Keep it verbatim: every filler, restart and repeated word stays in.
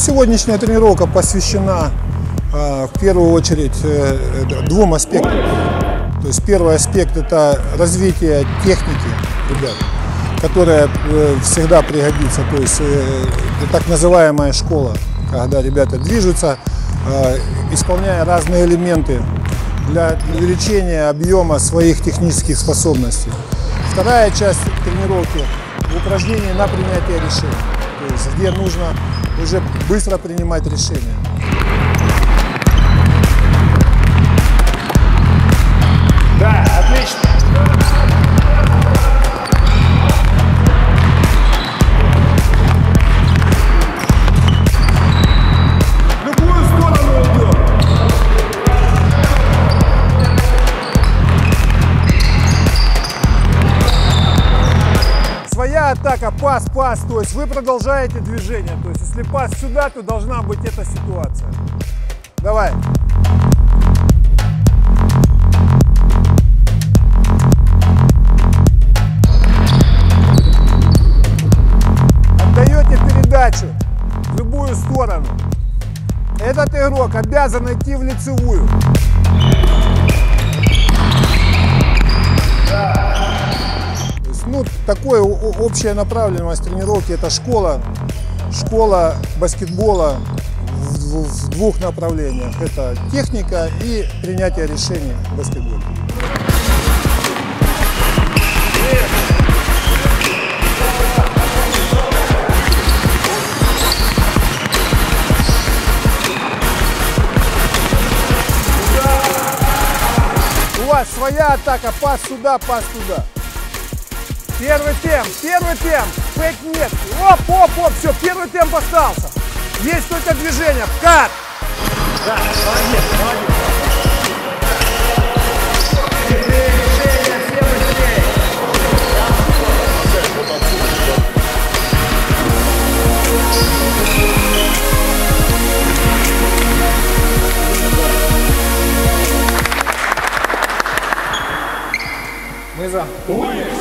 Сегодняшняя тренировка посвящена в первую очередь двум аспектам. То есть первый аспект — это развитие техники, ребят, которая всегда пригодится. То есть так называемая школа, когда ребята движутся, исполняя разные элементы для увеличения объема своих технических способностей. Вторая часть тренировки — упражнения на принятие решений, то есть где нужно уже быстро принимать решения. Да, отлично. В любую сторону уйдем. Своя атака, пас, пас, то есть вы продолжаете движение. То есть если пас сюда, то должна быть эта ситуация. Давай. Отдаете передачу в любую сторону. Этот игрок обязан идти в лицевую. Ну, такое общая направленность тренировки — это школа, школа баскетбола в, в двух направлениях. Это техника и принятие решений в баскетболе. У вас своя атака, пас сюда, пас туда. Первый темп, первый темп, фейк нет. Оп, оп, оп, все, первый темп остался. Есть только движение, кат. Да, молодец, молодец. Быстрее движение, все быстрее. Мы за.